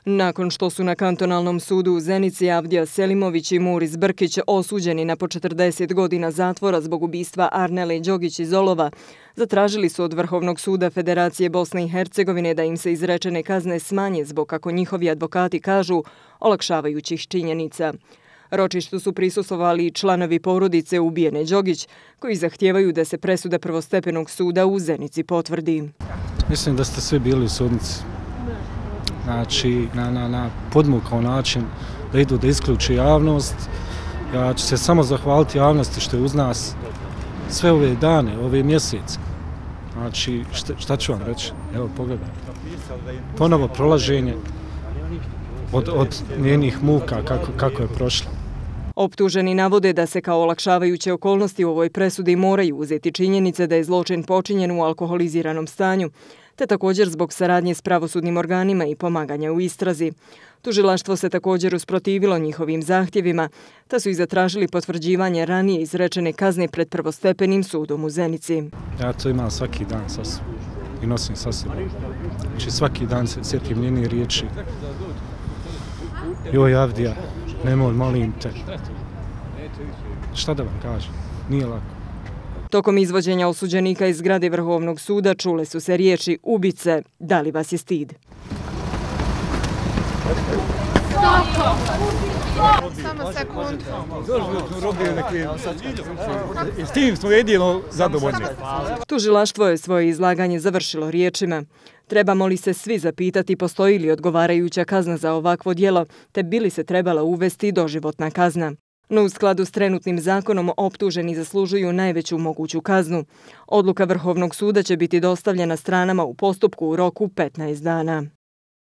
Nakon što su na kantonalnom sudu u Zenici Avdija Selimović i Muris Brkić osuđeni na po 40 godina zatvora zbog ubistva Arnele Đogić iz Olova, zatražili su od Vrhovnog suda Federacije Bosne i Hercegovine da im se izrečene kazne smanje zbog, kako njihovi advokati kažu, olakšavajućih činjenica. Ročištu su prisustvovali i članovi porodice ubijene Đogić, koji zahtijevaju da se presuda prvostepenog suda u Zenici potvrdi. Mislim da ste svi bili u sudnici. Znači, na podmukao način da idu da isključi javnost. Ja ću se samo zahvaliti javnosti što je uz nas sve ove dane, ove mjesece. Znači, šta ću vam reći? Evo, pogledajte. Ponovo prolaženje od njenih muka kako je prošlo. Optuženi navode da se kao olakšavajuće okolnosti u ovoj presudi moraju uzeti činjenice da je zločin počinjen u alkoholiziranom stanju, te također zbog saradnje s pravosudnim organima i pomaganja u istrazi. Tužilaštvo se također usprotivilo njihovim zahtjevima, te su i zatražili potvrđivanje ranije izrečene kazne pred prvostepenim sudom u Zenici. Ja to imam svaki dan sa sobom i nosim sa sobom. Znači svaki dan se sjetim njeni riječi. Joj Avdija, nemoj, molim te. Šta da vam kažem? Nije lako. Tokom izvođenja osuđenika iz zgrade Vrhovnog suda čule su se riječi ubice, da li vas je stid? Samo sekundu. I s tim smo jedino zadovoljni. Tužilaštvo je svoje izlaganje završilo riječima: trebamo li se svi zapitati postoji li odgovarajuća kazna za ovakvo djelo, te bi li se trebala uvesti doživotna kazna. No u skladu s trenutnim zakonom optuženi zaslužuju najveću moguću kaznu. Odluka Vrhovnog suda će biti dostavljena stranama u postupku u roku 15 dana.